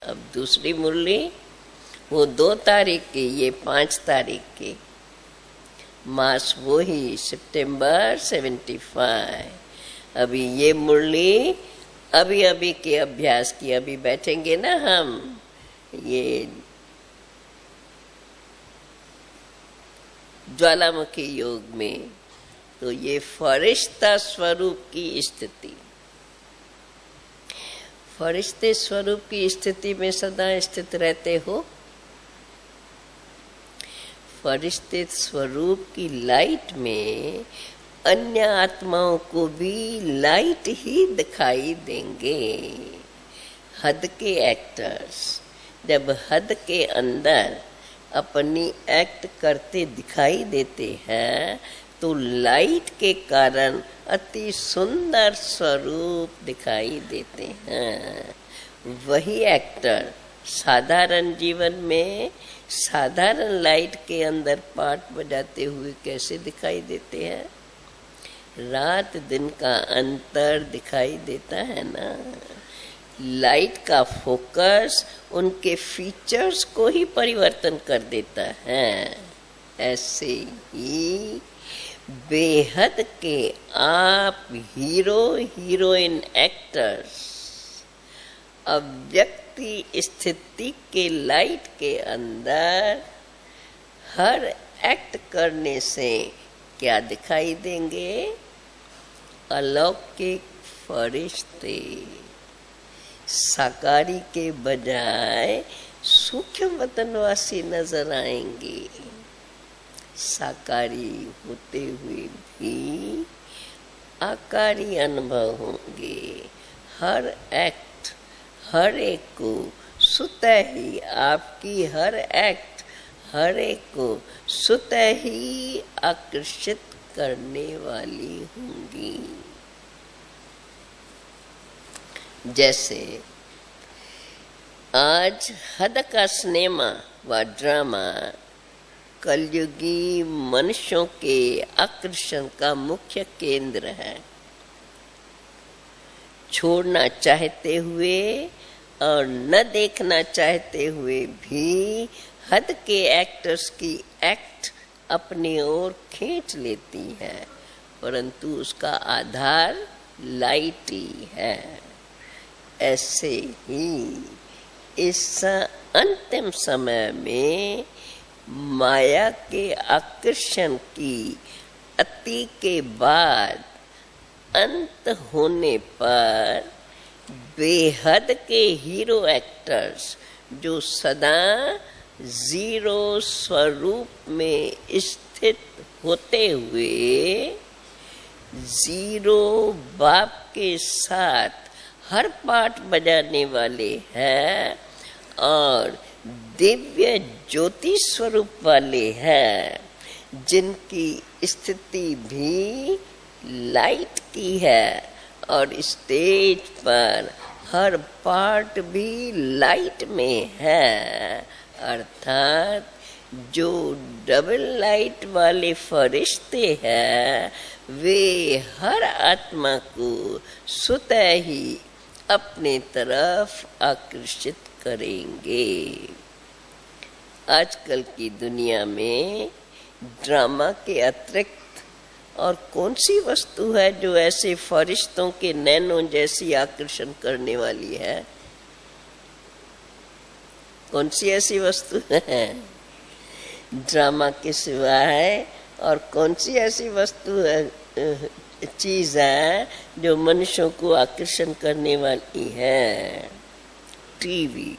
अब दूसरी मुरली वो 2 तारीख की, ये 5 तारीख की। मास वो ही सितंबर 75। अभी ये मुरली अभी अभी के अभ्यास की, अभी बैठेंगे ना हम ये ज्वालामुखी योग में, तो ये फरिश्ता स्वरूप की स्थिति, फरिश्ते स्वरूप की स्थिति में सदा स्थित रहते हो। फरिश्ते स्वरूप की लाइट में अन्य आत्माओं को भी लाइट ही दिखाई देंगे। हद के एक्टर्स जब हद के अंदर अपनी एक्ट करते दिखाई देते हैं तो लाइट के कारण अति सुंदर स्वरूप दिखाई देते हैं। वही एक्टर साधारण जीवन में साधारण लाइट के अंदर पार्ट बजाते हुए कैसे दिखाई देते हैं? रात दिन का अंतर दिखाई देता है ना। लाइट का फोकस उनके फीचर्स को ही परिवर्तन कर देता है। ऐसे ही बेहद के आप हीरो हीरोइन एक्टर्स अव्यक्ति स्थिति के लाइट के अंदर हर एक्ट करने से क्या दिखाई देंगे? अलौकिक फरिश्ते साकारी के बजाय सूक्ष्म वतनवासी नजर आएंगे। साकारी होते हुए भी आकारी अनुभव होंगे। हर एक्ट हर एक को स्वतः ही, आपकी हर एक्ट हर एक को स्वतः ही आकर्षित करने वाली होंगी। जैसे आज हद का सिनेमा व ड्रामा कलयुगी मनुष्यों के आकर्षण का मुख्य केंद्र है। छोड़ना चाहते हुए और न देखना चाहते हुए भी हद के एक्टर्स की एक्ट अपनी ओर खींच लेती है, परंतु उसका आधार लाइट ही है। ऐसे ही इस अंतिम समय में माया के आकर्षण की अति के बाद अंत होने पर बेहद के हीरो एक्टर्स जो सदा जीरो स्वरूप में स्थित होते हुए जीरो बाप के साथ हर पाठ बजाने वाले हैं और दिव्य ज्योति स्वरूप वाले हैं, जिनकी स्थिति भी लाइट की है और स्टेज पर हर पार्ट भी लाइट में है। अर्थात जो डबल लाइट वाले फरिश्ते हैं वे हर आत्मा को स्वतः ही अपने तरफ आकर्षित करेंगे। आजकल की दुनिया में ड्रामा के अतिरिक्त और कौन सी वस्तु है जो ऐसे फरिश्तों के नैनों जैसी आकर्षण करने वाली है? कौन सी ऐसी वस्तु है ड्रामा के सिवाय? और कौन सी ऐसी वस्तु है, चीज है जो मनुष्यों को आकर्षण करने वाली है? टीवी।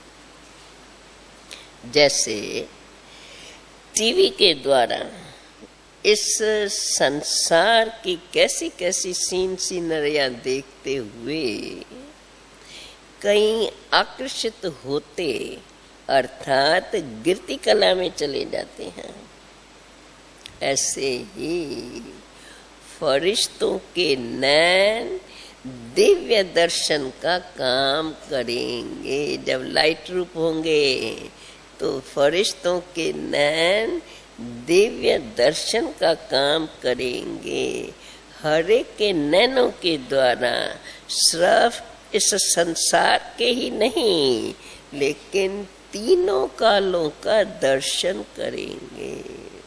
जैसे टीवी के द्वारा इस संसार की कैसी कैसी सीन सीनरियां देखते हुए कई आकर्षित होते अर्थात गिरती कला में चले जाते हैं। ऐसे ही फरिश्तों के नैन दिव्य दर्शन का काम करेंगे। जब लाइट रूप होंगे तो फरिश्तों के नैन दिव्य दर्शन का काम करेंगे। हर एक के नैनों के द्वारा सिर्फ इस संसार के ही नहीं लेकिन तीनों कालों का दर्शन करेंगे।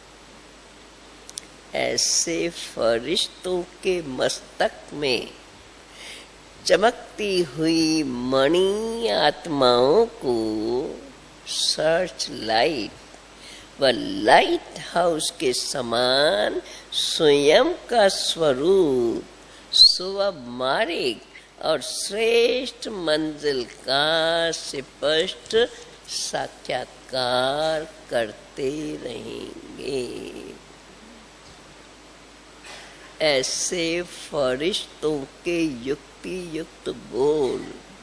ऐसे फरिश्तों के मस्तक में चमकती हुई मणि आत्माओं को सर्च लाइट व लाइट हाउस के समान स्वयं का स्वरूप, सुवह मार्ग और श्रेष्ठ मंजिल का स्पष्ट साक्षात्कार करते रहेंगे। ऐसे फरिश्तों के युक्ति युक्त बोल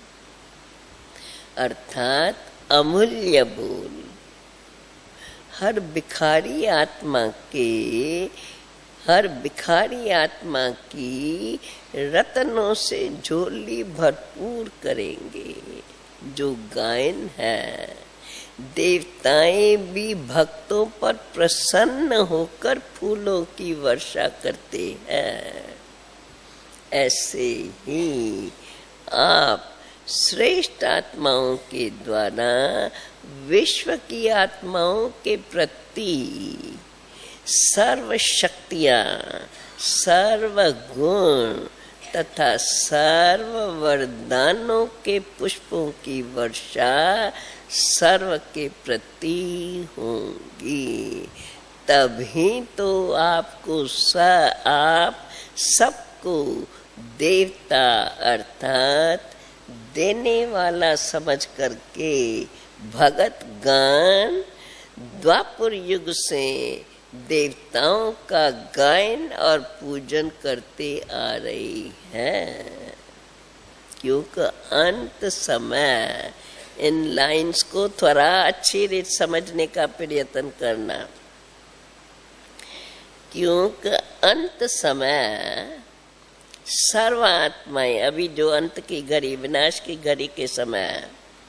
अर्थात अमूल्य बोल हर भिखारी आत्मा की रत्नों से झोली भरपूर करेंगे। जो गायन है, देवताएं भी भक्तों पर प्रसन्न होकर फूलों की वर्षा करते हैं। ऐसे ही आप श्रेष्ठ आत्माओं के द्वारा विश्व की आत्माओं के प्रति सर्व शक्तियां, सर्व गुण तथा सर्व वरदानों के पुष्पों की वर्षा सर्व के प्रति होंगी। तभी तो आपको आप सबको देवता अर्थात देने वाला समझ करके भगत गान द्वापर युग से देवताओं का गायन और पूजन करते आ रही है। क्योंकि अंत समय इन लाइंस को थोड़ा अच्छी रीत समझने का प्रयत्न करना, क्योंकि अंत समय सर्व आत्माएं, अभी जो अंत की घड़ी, विनाश की घड़ी के समय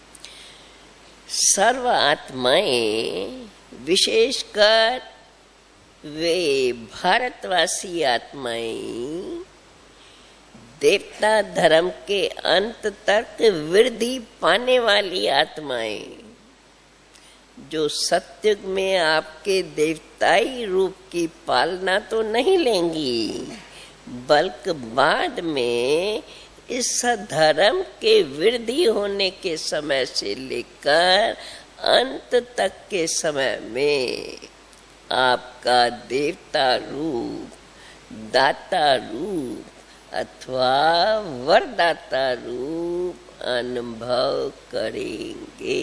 सर्व आत्माएं, विशेषकर वे भारतवासी आत्माएं देवता धर्म के अंत तक वृद्धि पाने वाली आत्माएं, जो सत्युग में आपके देवताई रूप की पालना तो नहीं लेंगी, बल्कि बाद में इस धर्म के वृद्धि होने के समय से लेकर अंत तक के समय में आपका देवता रूप, दाता रूप अथवा वरदाता रूप अनुभव करेंगे।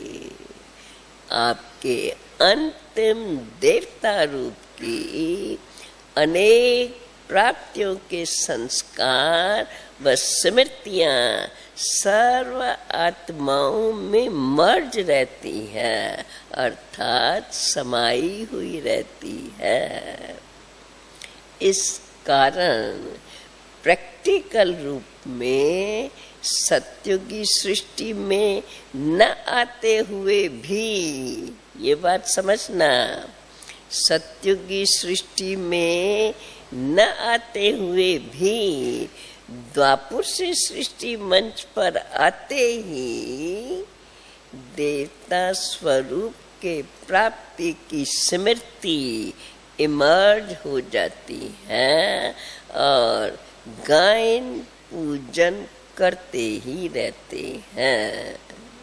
आपके अंतिम देवता रूप की अनेक प्राप्तियों के संस्कार व स्मृतियां सर्व आत्माओं में मर्ज रहती है, अर्थात समाई हुई रहती है। इस कारण प्रैक्टिकल रूप में सत्युगी सृष्टि में न आते हुए भी, ये बात समझना, सत्युगी सृष्टि में न आते हुए भी द्वापर से सृष्टि मंच पर आते ही देवता स्वरूप के प्राप्ति की स्मृति इमर्ज हो जाती है और गायन पूजन करते ही रहते हैं।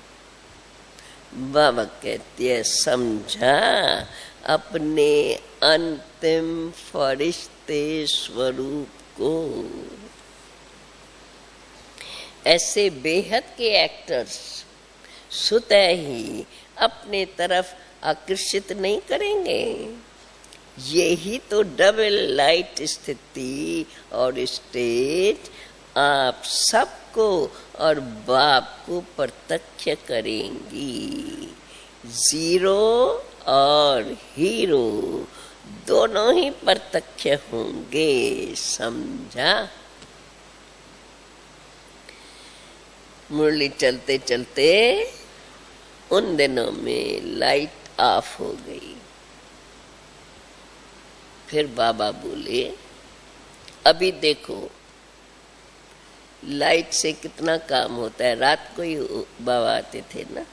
बाबा कहते हैं, समझा अपने अंतिम फरिश्ते स्वरूप को। ऐसे बेहद के एक्टर्स स्वतः ही अपने तरफ आकर्षित नहीं करेंगे। यही तो डबल लाइट स्थिति और स्टेज आप सबको और बाप को प्रत्यक्ष करेंगी। जीरो और हीरो दोनों ही प्रत्यक्ष होंगे, समझा। मुरली चलते चलते उन दिनों में लाइट ऑफ हो गई। फिर बाबा बोले, अभी देखो लाइट से कितना काम होता है। रात को ही बाबा आते थे ना।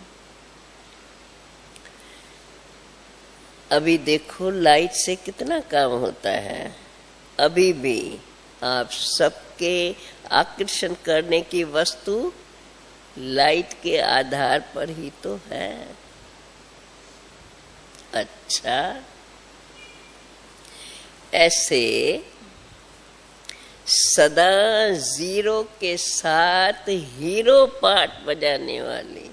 अभी देखो लाइट से कितना काम होता है। अभी भी आप सबके आकर्षण करने की वस्तु लाइट के आधार पर ही तो है। अच्छा, ऐसे सदा जीरो के साथ हीरो पार्ट बजाने वाली,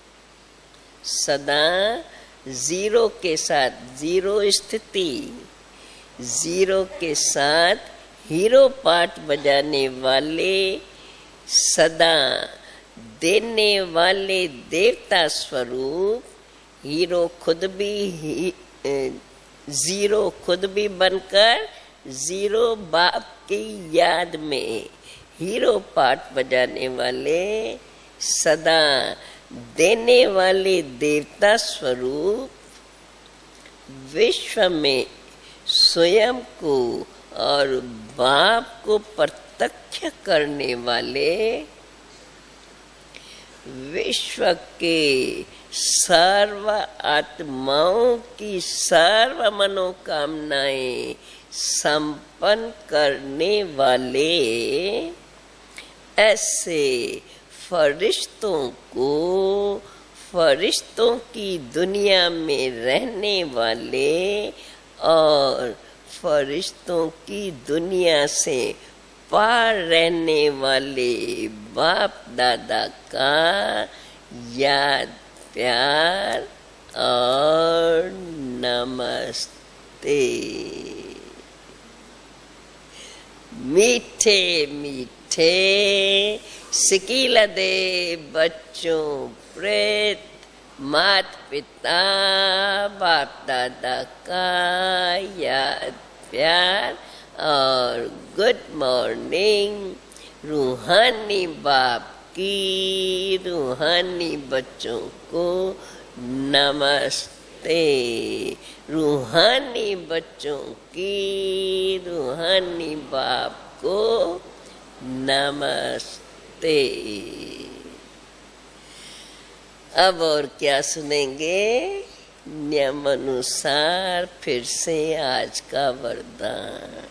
सदा जीरो के साथ, जीरो स्थिति, जीरो के साथ हीरो पार्ट बजाने वाले, सदा देने वाले देवता स्वरूप, हीरो खुद भी जीरो खुद भी बनकर जीरो बाप की याद में हीरो पार्ट बजाने वाले, सदा देने वाले देवता स्वरूप, विश्व में स्वयं को और बाप को प्रत्यक्ष करने वाले, विश्व के सर्व आत्माओं की सर्व मनोकामनाएं संपन्न करने वाले, ऐसे फरिश्तों को फरिश्तों की दुनिया में रहने वाले और फरिश्तों की दुनिया से पार रहने वाले बाप दादा का याद, प्यार और नमस्ते। मीठे मीठे सिकीला दे बच्चों प्रेत मात पिता बाप दादा का याद, प्यार और गुड मॉर्निंग। रूहानी बाप की रूहानी बच्चों को नमस्ते। रूहानी बच्चों की रूहानी बाप को नमस्ते। अब और क्या सुनेंगे? नियम अनुसार फिर से आज का वरदान।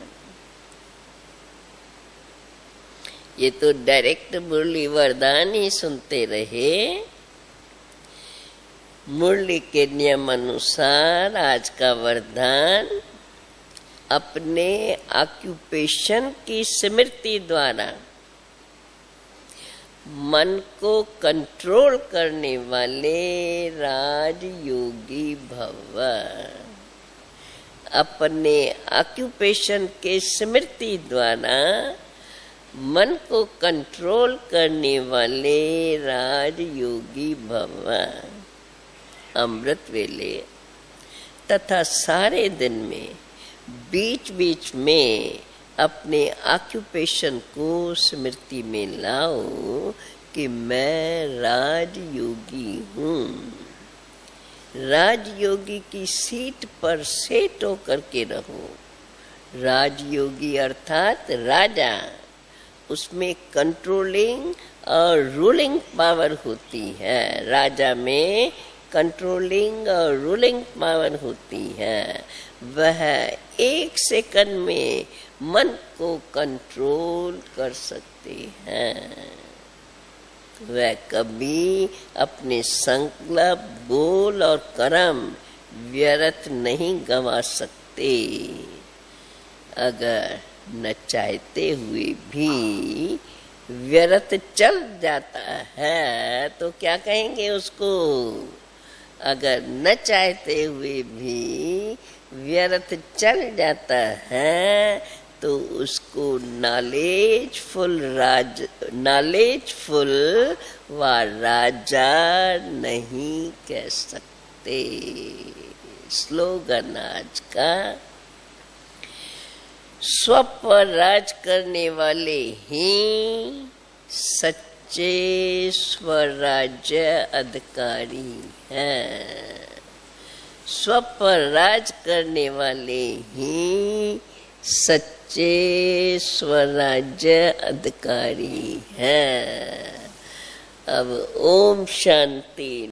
ये तो डायरेक्ट मुरली वरदान ही सुनते रहे। मुरली के नियम अनुसार आज का वरदान अपने ऑक्यूपेशन की स्मृति द्वारा मन को कंट्रोल करने वाले राजयोगी भव। अपने ऑक्यूपेशन के स्मृति द्वारा मन को कंट्रोल करने वाले राजयोगी भव। अमृत वेले तथा सारे दिन में बीच बीच में अपने ऑक्यूपेशन को स्मृति में लाओ कि मैं राजयोगी हूँ। राजयोगी की सीट पर सेट होकर के रहो। राजयोगी अर्थात राजा, उसमें कंट्रोलिंग और रूलिंग पावर होती है। राजा में कंट्रोलिंग और रूलिंग पावर होती है। वह एक सेकंड में मन को कंट्रोल कर सकते हैं। वह कभी अपने संकल्प, बोल और कर्म व्यर्थ नहीं गंवा सकते। अगर न चाहते हुए भी व्यर्थ चल जाता है तो क्या कहेंगे उसको? अगर न चाहते हुए भी व्यर्थ चल जाता है तो उसको नॉलेजफुल व राजा नहीं कह सकते। स्लोगन आज का, स्व पर राज करने वाले ही सच्चे स्वराज्य अधिकारी हैं। स्व पर राज करने वाले ही सच्चे स्वराज्य अधिकारी हैं। अब ओम शांति।